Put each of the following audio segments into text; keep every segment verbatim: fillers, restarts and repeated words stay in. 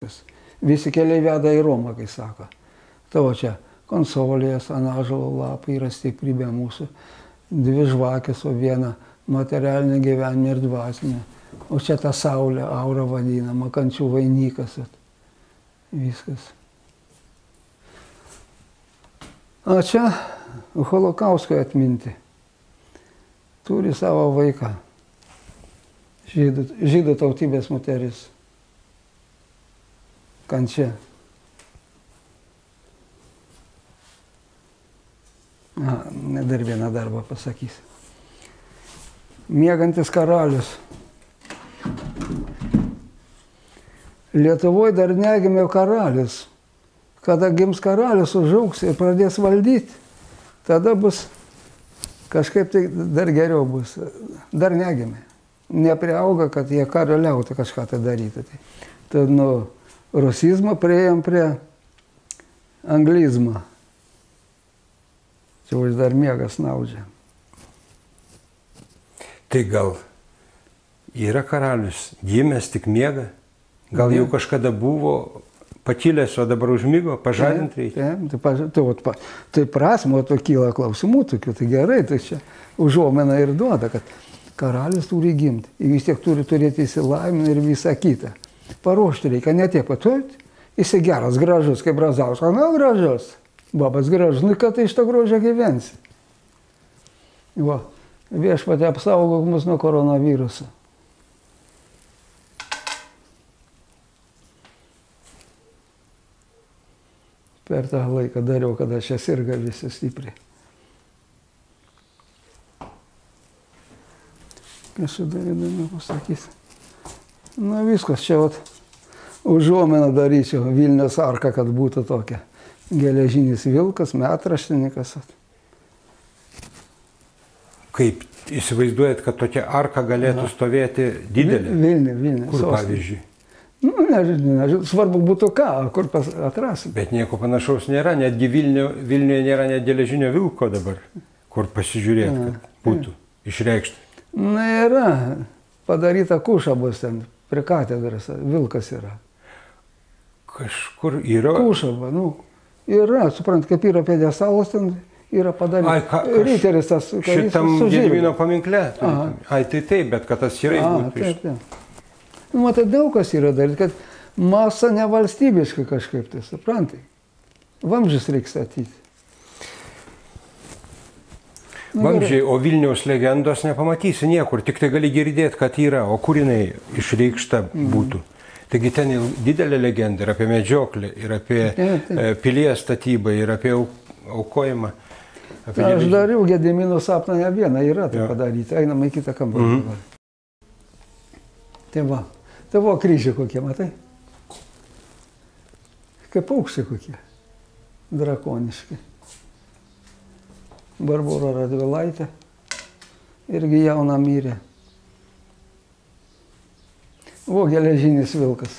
viskas. Visi keliai veda į Romą, kai sako. Tavo čia konsolės, anažalo lapai yra stiprybė mūsų. Dvi žvakės, o viena materialinė gyvenime ir dvasinė. O čia ta saulė, aura vadinama, kančių vainikas. Viskas. O čia Holokauskui atminti. Turi savo vaiką. Žydų, žydų tautybės moteris. Kančia. A, dar vieną darbą pasakysiu. Miegantis karalius. Lietuvoje dar negimė karalius. Kada gims karalius, užaugs ir pradės valdyti, tada bus kažkaip tai dar geriau bus. Dar negimė. Nepriauga, kad jie karaliautų kažką tai daryti. Tad nuo rusizmo priėjom prie anglizmo. Čia už dar miegas naudžia. Tai gal yra karalius, gimęs tik miega? Gal jau kažkada buvo pakilęs, o dabar užmigo, pažadinti reikia? Taip, tai, tai, tai, tai prasmo, to kyla klausimų tokių, tai gerai, tai čia užuomena ir duoda, kad karalius turi gimti, ir vis tiek turi turėti įsilavinimą ir visą kitą. Paruošti reikia, ne tiek patuoti, jis geras, gražus, kaip Brazauskas, na gražus, babas gražus, nu ką tai iš to grožio gyvensi. Va, viešpatie apsaugok mus nuo koronaviruso. Per tą laiką dariau, kada čia sirga visi stipriai. Kas čia dar įdomu pasakys? Nu viskas, čia vat užuomeną daryčiau, Vilniaus arka, kad būtų tokia. Geležinis vilkas, metraštininkas. Kaip įsivaizduojat, kad tokia arka galėtų stovėti didelė? Vilniuje, Vilniuje. Kur pavyzdžiui? Nu, nežinau, nežinau, svarbu būtų ką, kur atrasim. Bet nieko panašaus nėra, netgi Vilniuje, Vilniuje nėra net geležinio vilko dabar, kur pasižiūrėti, kad būtų išreikšti. Na, yra, padaryta kuša bus ten, prie katedros, vilkas yra. Kažkur yra? Kuša, nu, yra, suprant, kaip yra pjedestalas, ten yra padaryta. Ai, ka, Ryteris tas, šitam Gedimino paminkle? Ai, tai taip, bet kad tas yra būtų. Taip, taip. Nu, matai, daug kas yra daryti, kad masa nevalstybiškai kažkaip tai, suprantai. Vamzdžius reikia statyti. Nu, Vamzdžiai, o Vilniaus legendos nepamatysi niekur, tik tai gali girdėti, kad yra, o kur jinai išreikšta būtų. Mm. Taigi ten didelė legenda ir apie medžioklę, ir apie ja, pilies statybą, ir apie aukojimą. Apie Aš geležinį. Dariau Gedimino sapną ne vieną, yra tai ja. Padaryti, einam į kitą kambarį. Mm -hmm. Tai va. Tavo kryžiai kokie, matai? Kaip paukščiai kokie. Drakoniški. Barbora Radvilaitė. Irgi jauna mirė. O geležinis vilkas.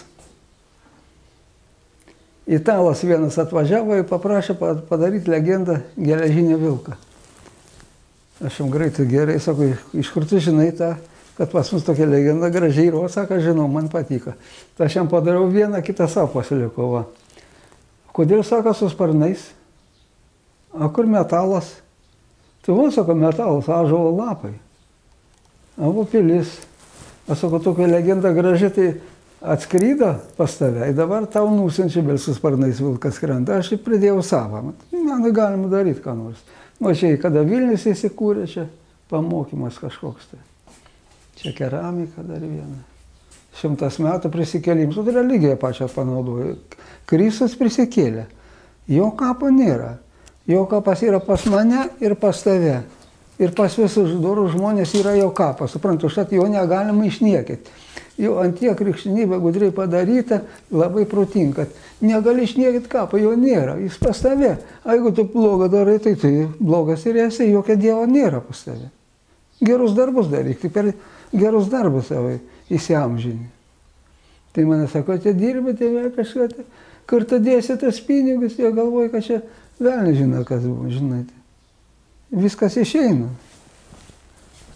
Italas vienas atvažiavo ir paprašė padaryti legendą geležinį vilką. Aš jam greitai gerai, sako, iš kur tu žinai tą? Kad pas mus tokia legenda gražiai, o sako, žinau, man patiko. Tai aš jam padariau vieną, kitą savo pasiliko. Va. Kodėl, sako, su sparnais? O kur metalas? Tai va, sako, metalas, ąžuolo lapai. O va, pilis. Aš sako, tokia legenda graži, tai atskrydo pas tave. Ir dabar tau nusinčia, bet su sparnais vilkas skrenda. Aš ir pridėjau savo. Man galima daryti ką nors. O čia, kada Vilnius įsikūrė, čia pamokymas kažkoks tai. Čia keramika dar viena. Šimtas metų prisikėlimas. Tu religiją pačią panaudoji. Kristus prisikėlė. Jo kapo nėra. Jo kapas yra pas mane ir pas tave. Ir pas visus dorų žmonės yra jo kapas. Suprantu, šat jo negalima išniekyti. Jo ant tiek krikščionybė gudriai padaryta, labai protinga. Negali išniekyti kapo, jo nėra. Jis pas tave. A jeigu tu blogą darai, tai tai blogas ir esi. Jokio Dievo nėra pas tave. Gerus darbus daryk. Tai per gerus darbus savo įsiamžinį. Tai mane sako, čia dirbi, tai kažką, tai, kur tu dėsi tas pinigus, jie galvoja, kad čia velniai žino, kas buvo, žinai. Viskas išeina.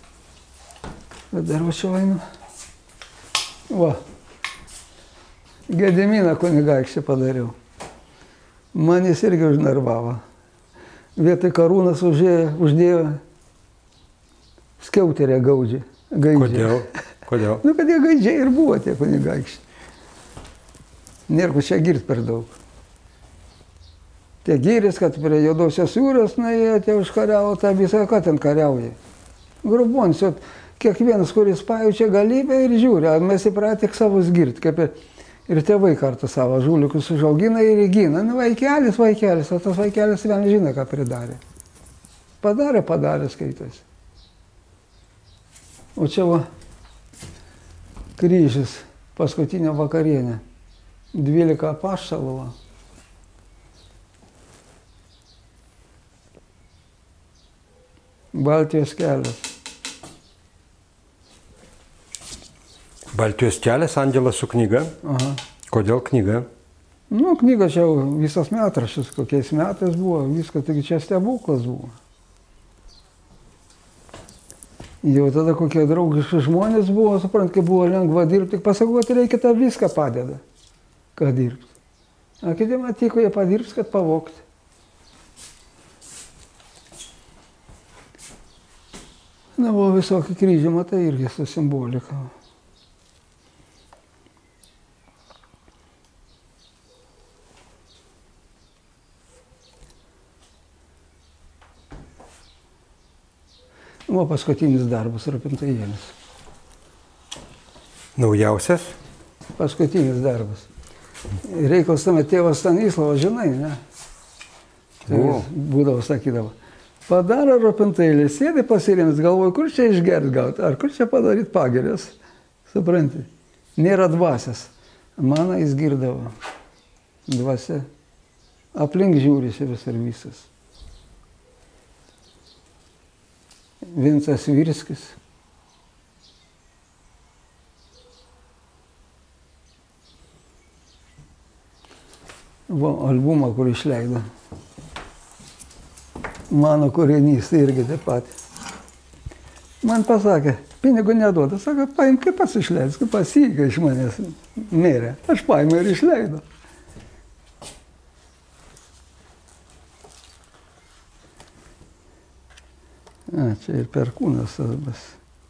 Bet dar va čia einu. Va. Gediminą kunigaikštį padariau. Man jis irgi užnervavo. Vietoj karūnas uždėjo, uždėjo skiauterę gaudžią. Kodėl? Kodėl? Nu, kad jie gaidžiai ir buvo tie kunigaikščiai. Nėra ko čia girt per daug. Tie gyris, kad prie Juodosios jūros nuėjo, tie užkariavo tą visą, ką ten kariauja. Grubonis, kiekvienas, kuris pajaučia galybę ir žiūri, mes įpratę tik savus girt, kaip ir, ir tėvai kartu savo žulikus užaugina ir įgina. Nu, vaikelis, vaikelis, o tas vaikelis vien žino, ką pridarė. Padarė, padarė, skaitosi. O čia va, kryžius, paskutinė vakarienė. Dvylika apaštalų. Baltijos kelias. Baltijos kelias, Angelas su knyga. Aha. Kodėl knyga? Nu, knyga čia jau visas metraštis, kokiais metais buvo, viskas, taigi čia stebuklas buvo. Jau tada kokie draugiški žmonės buvo, suprant, kai buvo lengva dirbti, tik pasakau, kad reikia tą viską padeda, kad dirbti. A kiti matiko, jie padirbs, kad pavokti. Na, buvo visokie kryžiai, matai, irgi su simbolika. Buvo paskutinis darbas Rūpintojėlis. Naujausias? Paskutinis darbas. Reikalas tame tėvas Stanislavas, žinai, ne? Tai būdavo, sakydavo. Padaro Rūpintojėlį, sėdi pasirims, galvoju, kur čia išgert gauti, ar kur čia padaryt pagerės. Supranti, nėra dvasias. Mano jis girdavo. Dvasia. Aplink žiūrisi visur visas. Vincas Virskis. Va, albumą, kur išleido. Mano kūrinys irgi taip pat. Man pasakė, pinigų neduoda. Sako, paim, kaip pats išleidus, kaip pasiįka iš manęs mirė. Aš paimą ir išleidau. A, čia ir Perkūnas tas.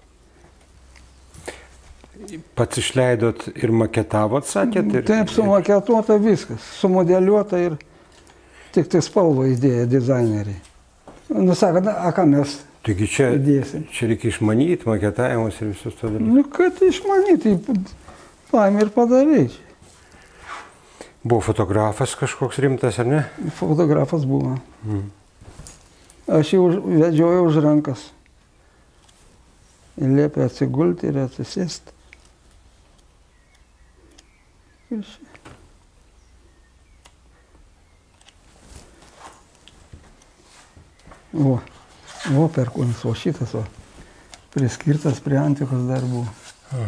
Pats išleidot ir maketavot, sakėt? Ir... Taip, sumaketuota viskas, sumodeliuota ir tik tai spalvą įdėjo dizaineriai. Nu, sako, a ką mes Taigi čia, įdėsim? Čia reikia išmanyti, maketavimus ir visus to dalykus. Nu, kad išmanyti, paėmė ir padarai. Buvo fotografas kažkoks rimtas, ar ne? Fotografas buvo. Mm. Aš jį vedžiojau už rankas. Ir liepė atsigulti ir atsisėsti. Ir šia. O, o Perkūnas, o šitas, o priskirtas prie antikos darbų. A.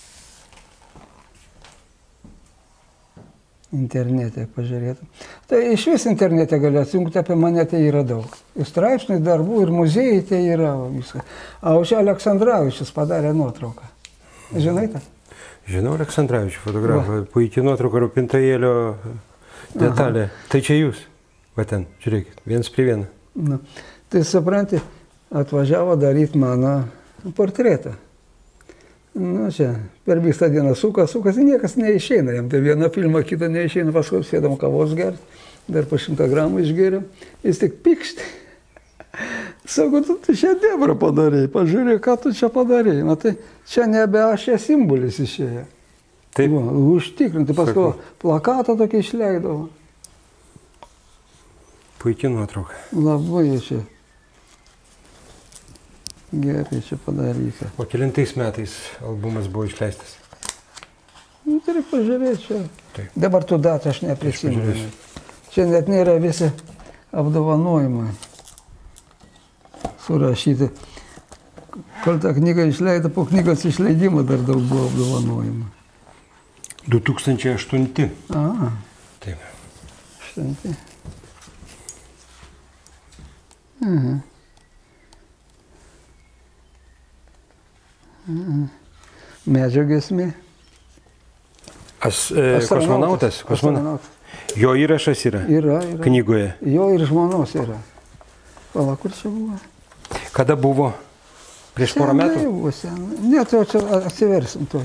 Internete pažiūrėtų. Tai iš vis internete gali atsijungti, apie mane tai yra daug. Ir straipsniai darbų, ir muziejai tai yra viskas. A o čia Aleksandravičius padarė nuotrauką. Žinai tą? Žinau Aleksandravičių fotografą. Puikiai nuotrauka Rūpintojėlio detalė. Aha. Tai čia jūs. Va ten, žiūrėkit, viens prie vieną. Nu, tai supranti, atvažiavo daryti mano portretą. Nu, čia per visą dieną sukas, sukas, niekas neišeina jam. Tai vieną filmą, kitą neišeina, paskui sėdam kavos gerti, dar po šimtą gramų išgėrėm, jis tik pikšti. Sako, tu, tu šedevrą padarėjai, pažiūrėk, ką tu čia padarėjai. Na tai čia nebe aš čia simbolis išėjo. Taip. Va, užtikrinti, paskui plakatą tokį išleidau. Puikiai nuotrauka. Labai čia. Gerai čia padaryta. O kelintais metais albumas buvo išleistas? Nu, turi pažiūrėti čia. Taip. Dabar tų datų aš neprisimenu. Čia net nėra visi apdovanojimai surašyti. Kol tą knygą išleido, po knygos išleidimo dar daug buvo apdovanojimų. du tūkstančiai aštunti. A. Taip. Aštunti. Aha. Aha. Medžio giesmė. As, e, kosmonautas? Kosmonautas. Jo įrašas yra? Yra, yra. Knygoje? Jo ir žmonos yra. Pala, kur čia buvo? Kada buvo? Prieš porą metų? Buvo senai. Ne, tai čia atsiversim toj.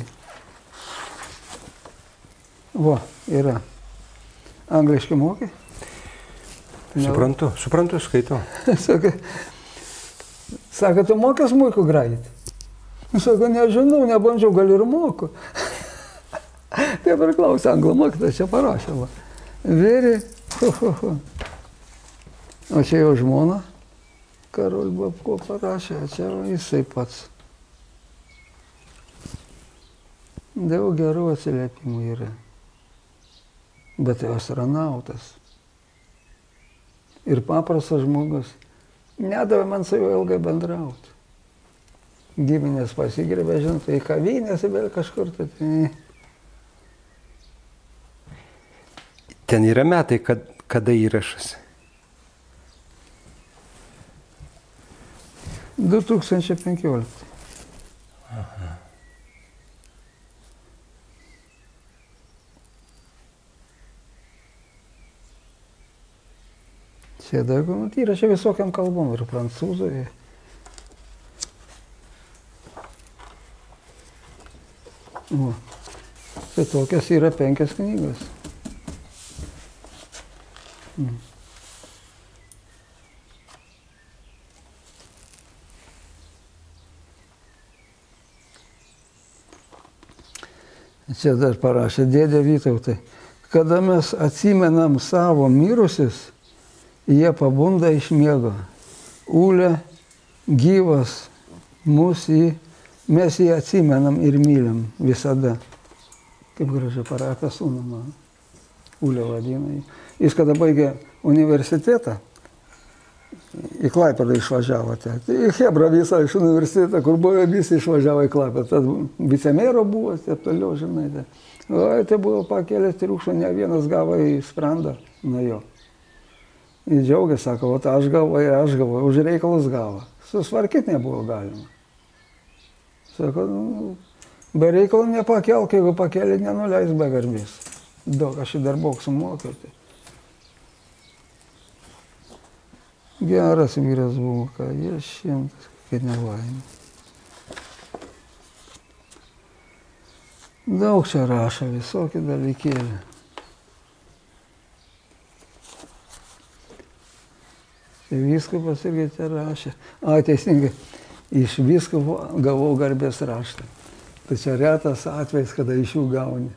Va, yra. Angliškai mokai? Suprantu, suprantu, skaitau. Sako, sako, tu mokas smuiku grajyti? Sako, nežinau, nebandžiau, gal ir moku. Taip ir klausė, anglų mokytas čia parašė. Va. Vėri, hu, hu, hu. O čia jo žmona, Karol Babko parašė, čia jisai pats. Daug gerų atsiliepimų yra. Bet tai astronautas. Ir paprastas žmogus. Nedavė man su juo ilgai bendrauti. Giminės pasigerbė, žinot, į kavinės, vėl kažkur. Tai... Ten yra metai, kad, kada įrašas? du tūkstančiai penkiolikti. Aha. Čia daug, įrašė visokiam kalbom ir prancūzai. O, tai tokias yra penkias knygas. Mm. Čia dar parašė dėdė Vytautai. Kada mes atsimenam savo mirusius, jie pabunda iš miego. Ūlė, gyvas, mus jį, mes jį atsimenam ir mylim visada. Kaip gražiai parašė apie sūnų mano. Ūlė vadina jį. Jis kada baigė universitetą, į Klaipėdą išvažiavo. Į Hebrą visą iš universitetą, kur buvo visi išvažiavo į Klaipėdą. Tad vicemero buvo, taip toliau, žinai. O tai buvo pakėlęs triukšmą, ne vienas gavo į sprandą nuo jo. Jis džiaugiasi, sako, o aš galvoju, aš galvoju, už reikalus gavo. Susvarkyti nebuvo galima. Sako, nu, be reikalų nepakelk, jeigu pakėlė, nenuleis be garbės. Daug, aš į dar boksų mokiau. Geras vyras buvo, ką jie šimtas, kad nelaimė. Daug čia rašo, visokie dalykėlį. Tai vyskupas irgi čia rašė. A, teisingai, iš vyskupo gavau garbės raštą. Tai čia retas atvejs, kada iš jų gauni.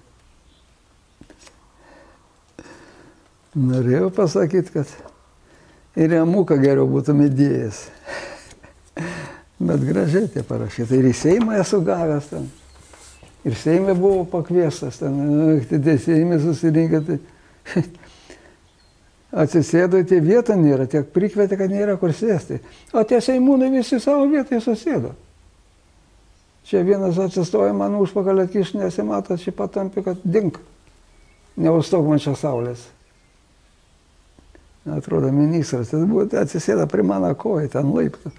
Norėjau pasakyti, kad ir Jamuką geriau būtum įdėjęs. Bet gražiai tie parašyti. Ir į Seimą esu gavęs ten. Ir Seime buvo pakviestas ten. Tai Seime susirinkę. Tai... Atsisėdo, tai vieta nėra. Tiek prikvietė, kad nėra kur sėsti. O tie Seimūnai visi savo vietai susėdo. Čia vienas atsistoja, man užpakalį atkiš, nesimato, čia patampi, kad dink. Neustok man čia saulės. Atrodo, ministras, tai buvo, tai atsisėda prie mano koją, ten laiptų.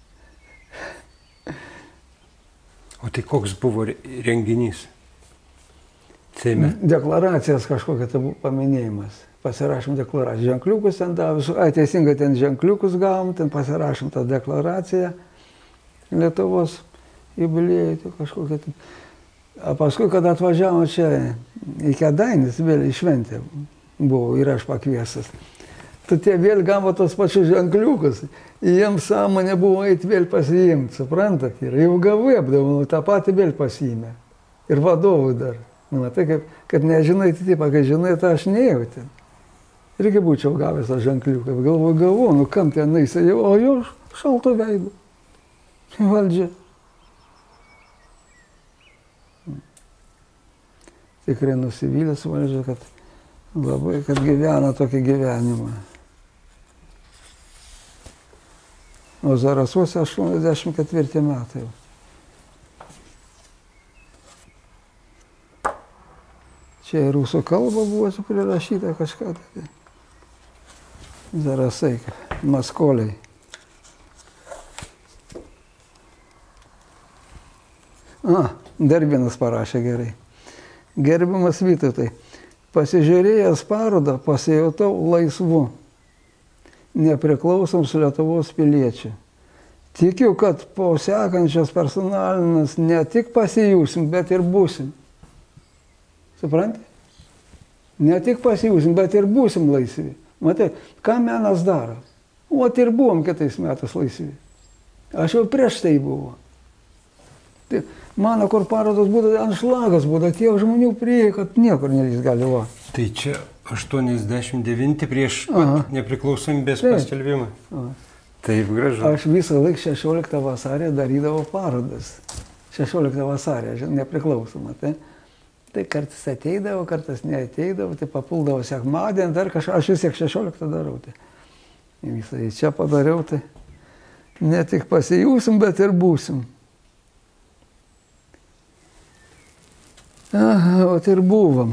O tai koks buvo renginys Seime? Deklaracijas kažkokia, tai buvo paminėjimas. Pasirašom deklaraciją. Ženkliukus ten davus, ai teisingai ten ženkliukus gavom, ten pasirašom tą deklaraciją Lietuvos jubiliejui, tai kažkokia. Tai. O paskui, kada atvažiavom čia į Kėdainis, vėl į šventę buvau ir aš pakviestas. Tai tie vėl gavo tos pačius ženkliukus. Jiems sąmonė buvo eiti vėl pasiimti, suprantat? Ir jau gavai apdovanų, tą patį vėl pasiėmė. Ir vadovui dar. Nu, tai kaip, kad nežinai, tai taip, kai žinai, tai aš nejauti. Irgi būčiau gavęs tą ženkliuką. Galvoju, gavau, nu kam ten naisai, o jau šalto veido. Valdžia. Tikrai nusivylęs valdžia, kad labai, kad gyvena tokį gyvenimą. O Zarasuose aštuoniasdešimt ketvirti metai. Čia ir rusų kalba buvo prirašyta kažką. Tai. Zarasai, maskoliai. A, dar vienas parašė gerai. Gerbiamas Vytautai, pasižiūrėjęs parodą pasijutau laisvu, nepriklausoms Lietuvos piliečių. Tikiu, kad po sekančios personalinės ne tik pasijūsim, bet ir būsim. Suprantate? Ne tik pasijūsim, bet ir būsim laisvi. Matai, ką menas daro? O ir buvom kitais metais laisvi. Aš jau prieš tai buvo. Tai mano, kur parodos būtų, anšlagas būtų, tiek žmonių prieė, kad niekur nelys gali va. Tai čia aštuoniasdešimt devinti prieš pat nepriklausomybės paskelbimą. Aha. Taip gražu. Aš visą laiką šešioliktą vasarį darydavau parodas. šešioliktą vasarį, nepriklausomą. Tai, tai kartais ateidavo, kartais neateidavo, tai papuldavo sekmadienį, dar kažką, aš vis tiek šešioliktą darau. Tai visą į čia padariau, tai ne tik pasijūsim, bet ir būsim. Aha, o tai ir buvom.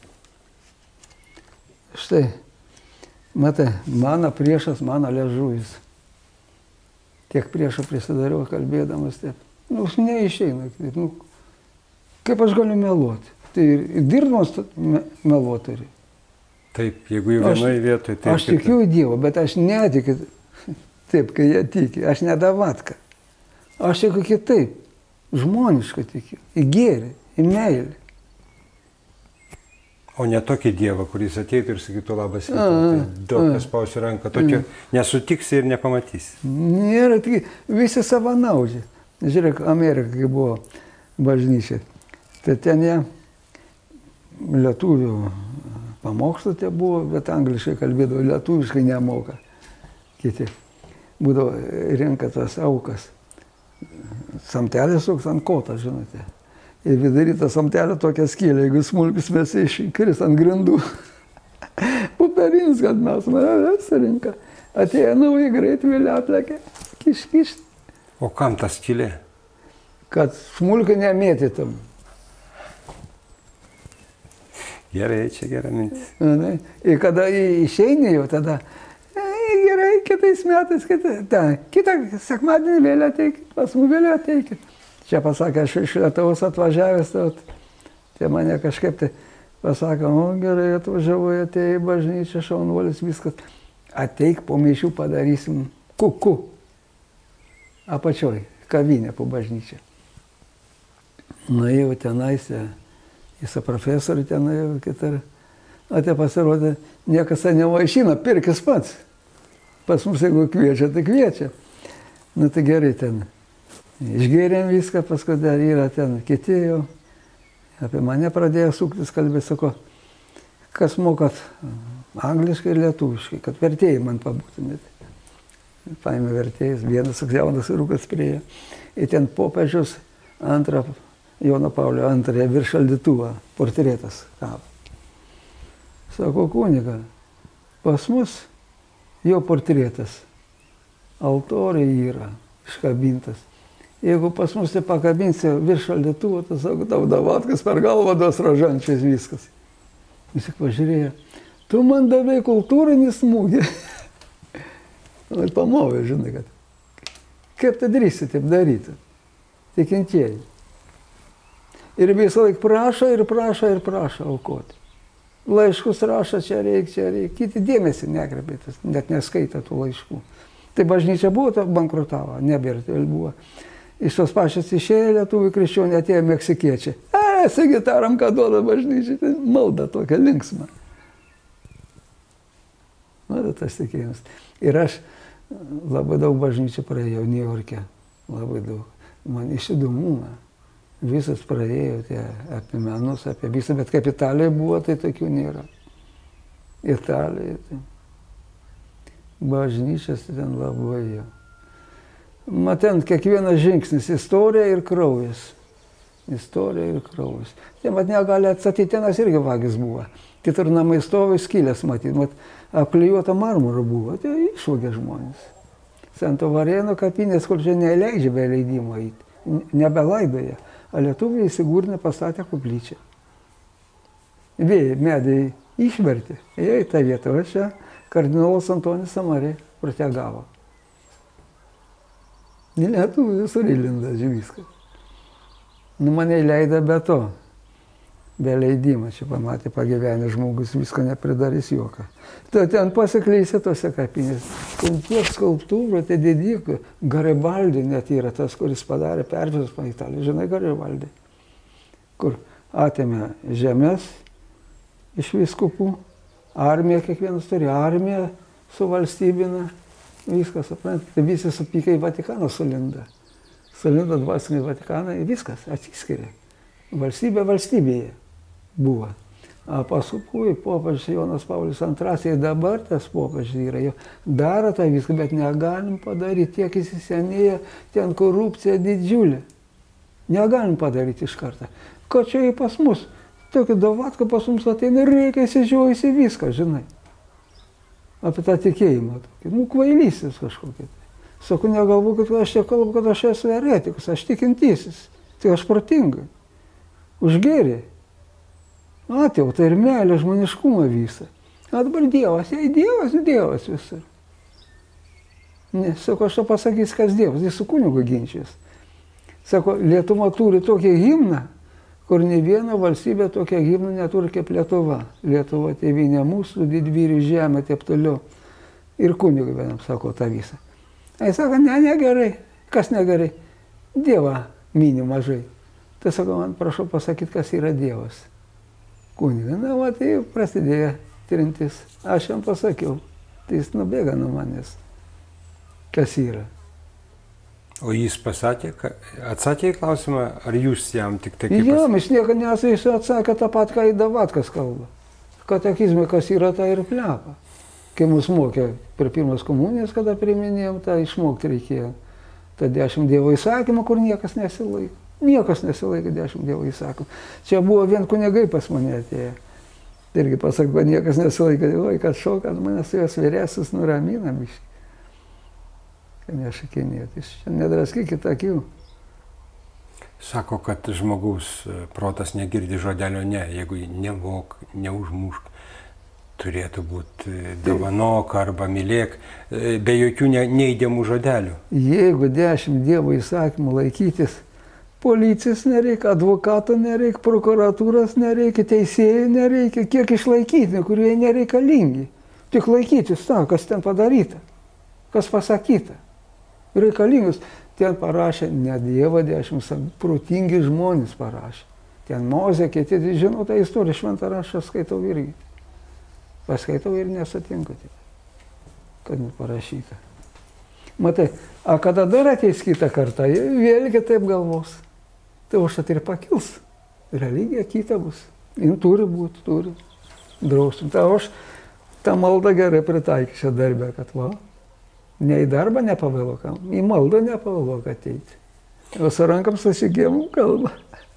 Štai, matai, mano priešas, mano liežuvis. Tiek priešą prisidariau, kalbėdamas taip. Nu, neišeina. Nu, kaip aš galiu meluoti? Tai ir dirbdamas me, meluoti turi. Taip, jeigu į vienoje vietoje. Taip, aš tikiu į Dievą, bet aš netikiu taip, kai jie tiki. Aš ne davatka. Aš tikiu kitaip. Žmoniškai tikiu. Į gėrį, į meilį. O ne tokį Dievą, kuris ateitų ir sakytų labas rytas. Tai daug kas pausiu ranką. Tokio nesutiksi ir nepamatysi. Nėra, tai visi savanaudžiai. Žiūrėk, Amerika, kai buvo bažnyčia. Tai ten jie lietuvių pamokslų tie buvo, bet angliškai kalbėdavo, lietuviškai nemoka. Kiti. Būdavo renka tas aukas. Samtelės suks ant kotą, žinote. Ir vidury tą samtelę tokią skylę, jeigu smulkus mes iškris ant grindų. Puperinis, kad mes mane surinka. Atėjo nauji greit vėliau atlekė, kiš, kiš. O kam ta skylė? Kad smulką nemėtytum. Gerai, čia gera mintis. Ir kada išeini jau tada, gerai, kitais metais, kitą, ta, kitą sekmadienį vėliau ateikit, pas mus vėliau ateikit. Čia pasakė, aš iš Lietuvos atvažiavęs, tai, tai mane kažkaip tai pasakė, o gerai, atvažiavai, atėjai į bažnyčią, šaunuolis, viskas. Ateik, po mišių padarysim kuku. Apačioj, kavinė po bažnyčią. Nuėjau tenais, jis profesorių ten nuėjau, kitar. Atė pasirodė, niekas ten nevaišina, pirkis pats. Pas mus, jeigu kviečia, tai kviečia. Nu tai gerai ten. Išgėrėm viską, paskui dar yra ten kiti jau. Apie mane pradėjo suktis kalbėti, sako, kas mokat angliškai ir lietuviškai, kad vertėjai man pabūtumėte. Paėmė vertėjas, vienas jaunas vyrukas priejo. Ir ten popiežius antrą, Jono Paulio antrąją virš šaldytuvą, portretas kabo. Sako, kuniga, pas mus jo portretas, altoriai yra iškabintas. Jeigu pas mus tai pakabinsi virš šaldytuvo, tai sako, tau davatkas per galvą duos rožančiais viskas. Jis tik pažiūrėjo, tu man davai kultūrinį smūgį. Ir pamovė, žinai, kad kaip tai drįsi taip daryti, tikintieji. Ir visą laiką prašo ir prašo ir prašo aukoti. Laiškus rašo, čia reikia, čia reikia. Kiti dėmesį nekreipėtas, net neskaita tų laiškų. Tai bažnyčia buvo, tai bankrutavo, nebėra, tai buvo. Iš tos pačios išėjo lietuvių krikščionių, atėjo meksikiečiai. E, su gitaram, ką duoda bažnyčiai, tai malda tokia linksma. Matot, tas tikėjimas. Ir aš labai daug bažnyčių praėjau New York'e, labai daug. Man iš įdomumą. Visas praėjo tie apie menus, apie visą, bet kaip Italijoje buvo, tai tokių nėra. Italijoje, tai bažnyčias ten labai jau. Matent, kiekvienas žingsnis, istorija ir kraujas. Istorija ir kraujas. Tai mat negali atstatyti, tenas irgi vagis buvo. Kitur namai stovi, skylės matyti. Mat, apklijuota marmuro buvo, tai išvogė žmonės. Santo Varėno kapinės, kur čia neleidžia be leidimo eiti. Nebelaidoja. O lietuviai įsigūrinę pastatė koplyčią. Vėjai, medai išvertė. Ėjo į tą vietą, o čia kardinolas Antonis Samarė protegavo. Lietuvių visur įlinda, viskas. Nu, mane įleido be to. be leidimo, čia pamatė pagyvenęs žmogus, viską nepridarys juoką. Tai ten pasikleisė tose kapinės. Ten tiek skulptūrų, tai didikų. Garibaldi net yra tas, kuris padarė perversmą po Italiją. Žinai, Garibaldi, kur atėmė žemės iš vyskupų, armija, kiekvienas turi armiją su valstybina, viskas, suprantate, tai visi supykę į Vatikaną sulinda. Sulinda dvasiniai Vatikaną, viskas atsiskiria. Valstybė valstybėje buvo. O paskui popiežius Jonas Paulius antras, ir dabar tas popiežius yra, jau daro tą viską, bet negalim padaryti, tiek įsisenėję, ten korupcija didžiulė. Negalim padaryti iš karto. Ko čia į pas mus? Tokia davatka pas mums ateina ir reikia įsižiūrėti viską, žinai. Apie tą tikėjimą. Tokį. Nu, kvailysis kažkokia. Sakau, negalvu, kad aš čia kalbu, kad aš esu eretikas, aš tikintysis. Tai aš protingai. Užgėrė. Atjautą ir meilę, žmoniškumą visą. O dabar Dievas, jei Dievas, Dievas visur. Ne, sako, aš to pasakysiu, kas Dievas, jis su kunigu ginčys. Sako, Lietuva turi tokį himną, kur ne viena valstybė tokią himną neturi kaip Lietuva. Lietuva tėvynė mūsų, didvyrių žemė, taip toliau. Ir kunigu vienam sako tą visą. Jis sako, ne, negerai. Kas negerai? Dievą mini mažai. Tai sako, man prašau pasakyti, kas yra Dievas. Kuniga, na, va, tai prasidėjo trintis. Aš jam pasakiau, tai jis nubėga nuo manęs, kas yra. O jis pasakė, atsakė į klausimą, ar jūs jam tik tai kaip... Jo, aš nieko nesu, jis atsakė tą pat, ką į Davatkas kalba. Katekizmai, kas yra, tai ir plepa. Kai mus mokė per pirmas komunijas, kada priminėjom, tai išmokti reikėjo. Ta dešimt Dievo įsakymų, kur niekas nesilaiko. Niekas nesilaikė dešimt Dievo įsakymų. Čia buvo vien kunigai pas mane atėję. Irgi pasakė, kad niekas nesilaikė. Oi, kad šokas manęs su jos vyresnis nuramina biškai. Kad nešakinėti. Čia nedraskykit akių. Sako, kad žmogaus protas negirdi žodelio ne. Jeigu nevok, neužmušk, turėtų būti dovanok arba mylėk, be jokių neįdėmų žodelių. Jeigu dešimt Dievo įsakymų laikytis, policijos nereikia, advokato nereikia, prokuratūros nereikia, teisėjų nereikia, kiek išlaikyti, kurie nereikalingi. Tik laikytis tą, kas ten padaryta, kas pasakyta. Reikalingus. Ten parašė ne Dievą dešimt, protingi žmonės parašė. Ten Mozė, kiti, žinau tą istoriją, šventą raštą skaitau irgi. Paskaitau ir nesutinku, kad neparašyta. Matai, a kada dar ateis kitą kartą, vėlgi taip galvos. Tai užtat ir pakils. Religija kita bus. Jin turi būti, turi. Draustum. Tai aš tą maldą gerai pritaikysiu darbę, kad va, ne į darbą nepavėlokam, į maldą nepavėlok ateiti. O su rankam susigėmum kalbą.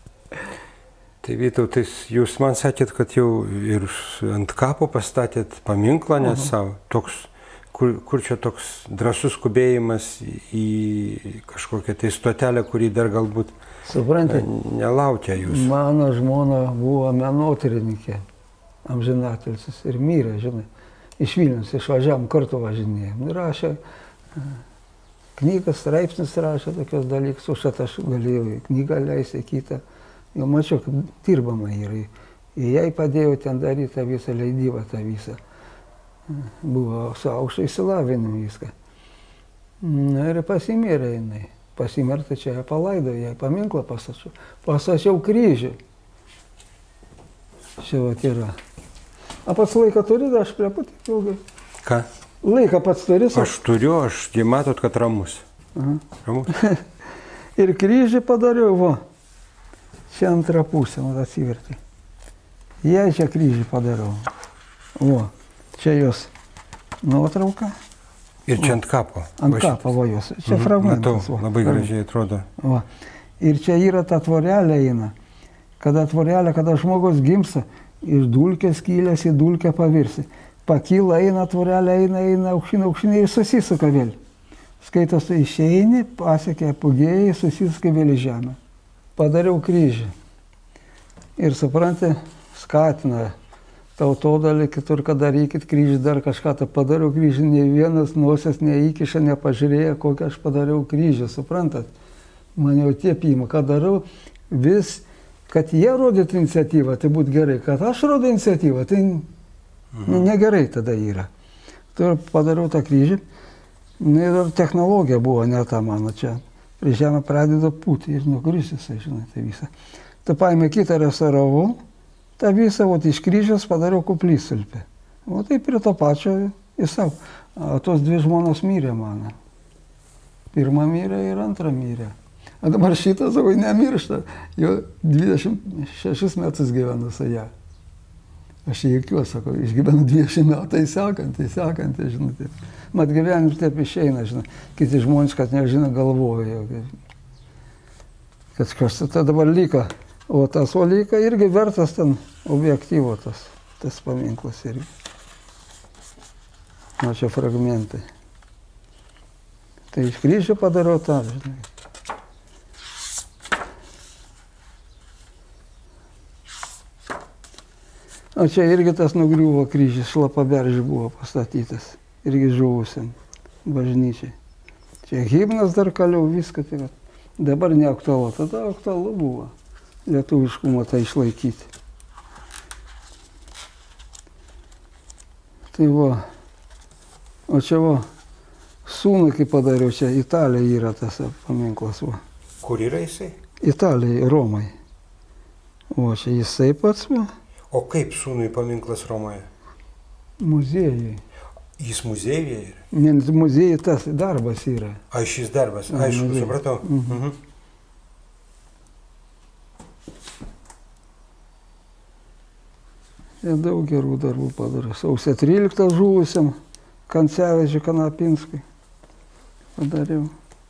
Tai Vytautais, jūs man sakėt, kad jau ir ant kapo pastatėt paminklą net savo. Toks, kur, kur čia toks drąsus skubėjimas į kažkokią tai stotelę, kurį dar galbūt Suprantate, nelaukia jūs. Mano žmona buvo menotyrininkė, amžinatilsis, ir mirė, žinai. Iš Vilnius išvažiavom, kartu važinėjom. Rašė knygas, straipsnis rašė tokios dalykus, užtat aš galėjau knygą leisti, kitą. Jau mačiau, kad dirbama yra. Ir jai padėjau ten daryti tą visą leidybą, tą visą. Buvo su aukšto išsilavinimu viską. Na ir pasimirė jinai. Pasimirta čia, ją palaido, jai paminklą pasačiau. Pasačiau kryžių. Čia vat yra. A pats laiką turi, aš pleputį ilgai. Ką? Laiką pats turi? Aš turiu, aš jį matot, kad ramus. Aha. Ramus. Ir kryžių padariau, va. Čia antrą pusę, man atsiverti. Jei čia kryžių padariau. Va. Čia jos nuotrauka. Ir čia ant kapo. Ant kapo, va jos. Čia mhm, fragmentas. Matau, labai gražiai atrodo. Va. Ir čia yra ta tvorelė eina. Kada tvorelė, kada žmogus gimsta, iš dulkės kylės į dulkę pavirsi. Pakyla, eina tvorelė, eina, eina, aukšin, aukšin ir susisuka vėl. Skaitos, tu išeini, pasiekė apogėjai, susisuka vėl į žemę. Padariau kryžį. Ir suprantate, skatina tautodalį, kitur, kad darykit kryžį, dar kažką, tai padariau kryžį, nei vienas nosies neįkiša, nepažiūrėjo, kokią aš padariau kryžį, suprantat? Man jau tiep įma, ką darau, vis kad jie rodytų iniciatyvą, tai būtų gerai, kad aš rodau iniciatyvą, tai mhm. negerai tada yra. Tai padariau tą kryžį, nu ir technologija buvo ne ta mano čia. Prie žemę pradeda pūti ir nukris jisai, žinai, tai visą. Tai paėmė kitą restauravau, tą visą, o iš kryžiaus padariau koplytstulpį. O tai prie to pačio ir savo. O tos dvi žmonos mirė mano. Pirma mirė ir antra mirė. O dabar šitas, sako, nemiršta. Jau dvidešimt šešis metus gyvenu su ją. Aš juokiuosi, sako, išgyvenu dvidešimt metų, tai sekantį, sekantį, žinai. Mat gyvenimas taip išeina, žinai. Kiti žmonės, kad nežino, galvoja. Kad kažkas tai dabar liko. O tas o liko irgi vertas ten objektyvo tas, tas paminklas irgi. O čia fragmentai. Tai iš kryžių padariau tą, žinai. O čia irgi tas nugriuvo kryžius, Šlapaberžė buvo pastatytas, irgi žuvusiam bažnyčiai. Čia himnas dar kaliau, viską tai, dabar neaktualu, tada aktualu buvo lietuviškumą tai išlaikyti. Tai va, o čia va, sūnui kaip padariau, čia Italija yra tas paminklas. Va. Kur yra jisai? Italijai, Romai. O čia jisai pats va. O kaip sūnui paminklas Romoje? Muziejui. Jis muziejuje yra? Ne, muziejui tas darbas yra. A, šis darbas, aišku, muziejui. Supratau. Mhm. Mhm. Ir daug gerų darbų padariau. Sausio tryliktą žuvusiam Kancevežiui Kanapinskui padariau.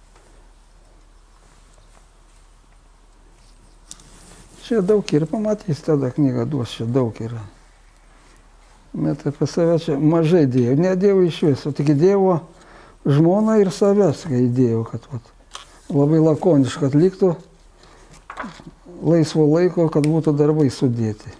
Čia daug ir pamatys, tada knygą duos, čia daug yra. Bet apie save čia mažai dėjau, nedėjau iš viso, tik dėjau žmoną ir savęs, kai įdėjau, kad vat, labai lakoniškai atliktų, laisvo laiko, kad būtų darbai sudėti.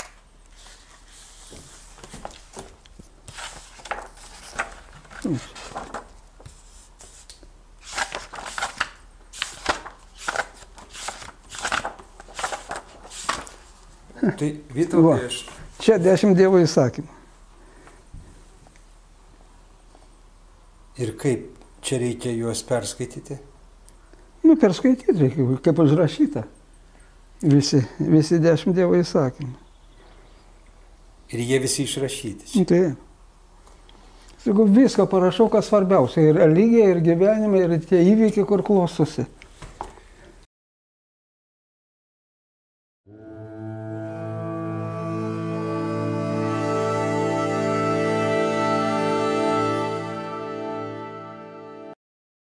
Tai Vytautai aš... Čia dešimt Dievo įsakymų. Ir kaip čia reikia juos perskaityti? Nu, perskaityti reikia, kaip užrašyta. Visi, visi dešimt Dievo įsakymų. Ir jie visi išrašyti. Tai. Sakau, viską parašau, kas svarbiausia. Ir religija, ir gyvenime, ir tie įvykiai, kur klostosi.